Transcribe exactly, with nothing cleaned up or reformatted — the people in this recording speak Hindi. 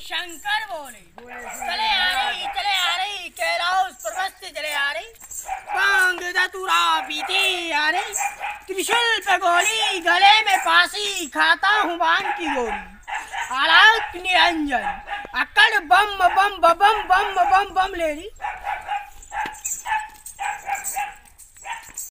शंकर बोले चले आ रही चले आ रही कैलाश पर्वत से चले आ रही भांग धतूरा पीती आ रही त्रिशूल पे गोली गले में फांसी खाता हूँ भांग की गोली आलोक निरंजन अकड़ बम बम बम बम बम बम ले रही